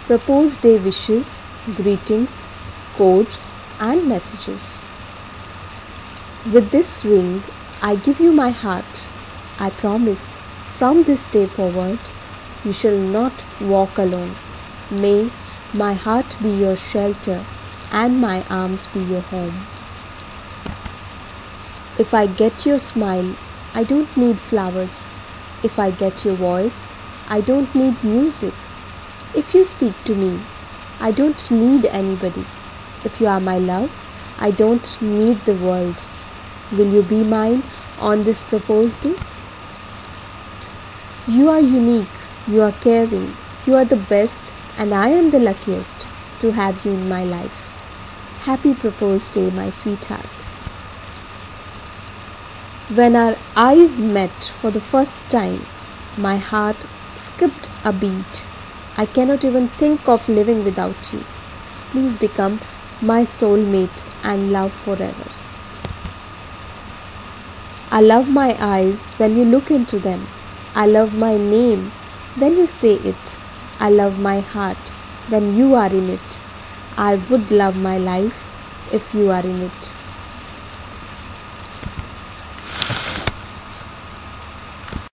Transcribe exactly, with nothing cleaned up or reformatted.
propose day wishes, greetings, codes, and messages. With this ring, I give you my heart. I promise, from this day forward, you shall not walk alone. May my heart be your shelter and my arms be your home. If I get your smile, I don't need flowers. If I get your voice, I don't need music. If you speak to me, I don't need anybody. If you are my love, I don't need the world. Will you be mine on this proposed day? You are unique, you are caring, you are the best, and I am the luckiest to have you in my life. Happy proposed day, my sweetheart. When our eyes met for the first time, my heart skipped a beat. I cannot even think of living without you. Please become my soulmate and love forever. I love my eyes when you look into them. I love my name when you say it. I love my heart when you are in it. I would love my life if you are in it.